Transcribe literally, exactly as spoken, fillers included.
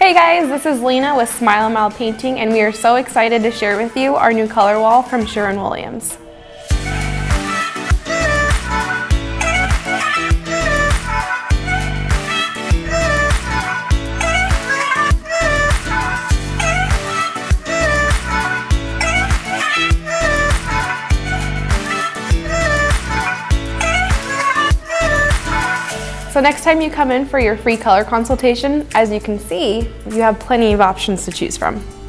Hey guys, this is Lena with Smile and Mile Painting, and we are so excited to share with you our new color wall from Sherwin-Williams. So next time you come in for your free color consultation, as you can see, you have plenty of options to choose from.